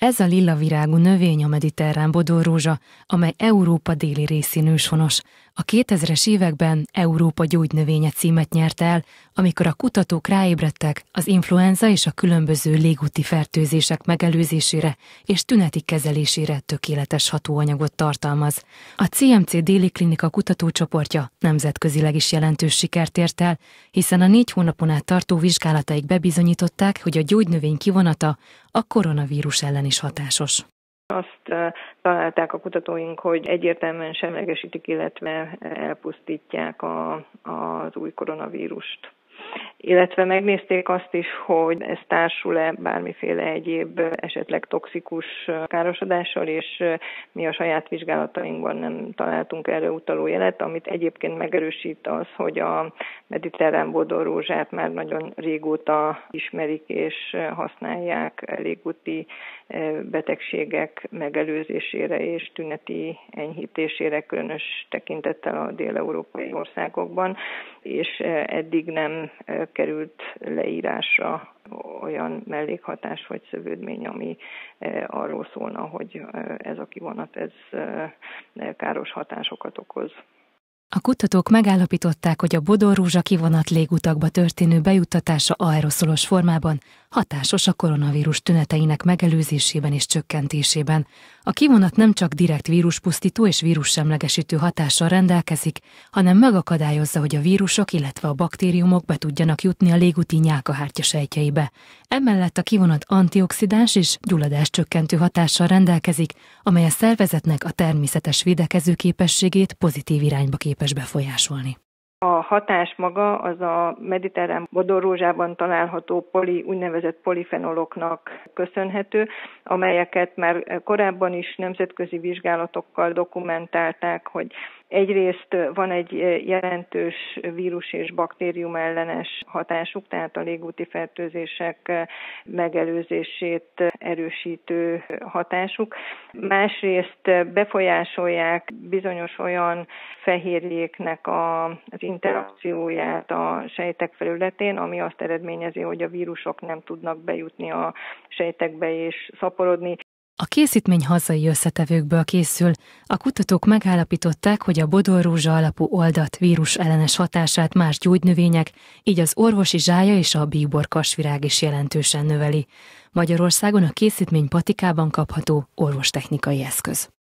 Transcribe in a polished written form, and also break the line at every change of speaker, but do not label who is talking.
Ez a lila virágú növény a mediterrán bodorrózsa, amely Európa déli részén őshonos. A 2000-es években Európa gyógynövénye címet nyert el, amikor a kutatók ráébredtek az influenza és a különböző légúti fertőzések megelőzésére és tüneti kezelésére tökéletes hatóanyagot tartalmaz. A CMC déli klinika kutatócsoportja nemzetközileg is jelentős sikert ért el, hiszen a 4 hónapon át tartó vizsgálataik bebizonyították, hogy a gyógynövény kivonata a koronavírus ellen is hatásos.
Azt találták a kutatóink, hogy egyértelműen semlegesítik, illetve elpusztítják az új koronavírust. Illetve megnézték azt is, hogy ez társul-e bármiféle egyéb esetleg toxikus károsodással, és mi a saját vizsgálatainkban nem találtunk erre utaló jelet, amit egyébként megerősít az, hogy a mediterrán bodorrózsát már nagyon régóta ismerik és használják légúti betegségek megelőzésére és tüneti enyhítésére, különös tekintettel a dél-európai országokban, és eddig nem került leírásra olyan mellékhatás vagy szövődmény, ami arról szólna, hogy ez a kivonat káros hatásokat okoz.
A kutatók megállapították, hogy a bodorrózsa kivonat légutakba történő bejuttatása aeroszolos formában hatásos a koronavírus tüneteinek megelőzésében és csökkentésében. A kivonat nem csak direkt víruspusztító és vírussemlegesítő hatással rendelkezik, hanem megakadályozza, hogy a vírusok, illetve a baktériumok be tudjanak jutni a légúti nyálkahártya sejtjeibe. Emellett a kivonat antioxidáns és gyulladáscsökkentő hatással rendelkezik, amely a szervezetnek a természetes védekező képességét pozitív irányba képes befolyásolni.
A hatás maga az a mediterrán bodorrózsában található úgynevezett polifenoloknak köszönhető, amelyeket már korábban is nemzetközi vizsgálatokkal dokumentálták, hogy egyrészt van egy jelentős vírus és baktérium ellenes hatásuk, tehát a légúti fertőzések megelőzését erősítő hatásuk. Másrészt befolyásolják bizonyos olyan fehérjéknek az interakcióját a sejtek felületén, ami azt eredményezi, hogy a vírusok nem tudnak bejutni a sejtekbe és szaporodni.
A készítmény hazai összetevőkből készül. A kutatók megállapították, hogy a bodorrózsa alapú oldat vírus ellenes hatását más gyógynövények, így az orvosi zsája és a bíborkasvirág is jelentősen növeli. Magyarországon a készítmény patikában kapható orvostechnikai eszköz.